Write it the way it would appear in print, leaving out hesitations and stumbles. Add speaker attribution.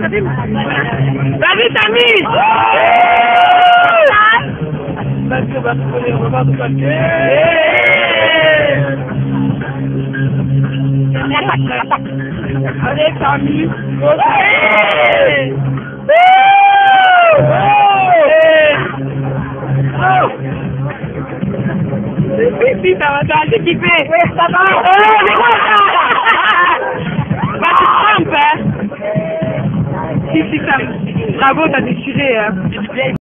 Speaker 1: Vas-y, Tammy! Vas-y, on va voir tout ça. Allez, Tammy! Si, ça va t'as kiffé! Oui, ça va! C'est quoi ça? Bah, tu te trompes, hein? Si, ça... Bravo, t'as déchiré, hein?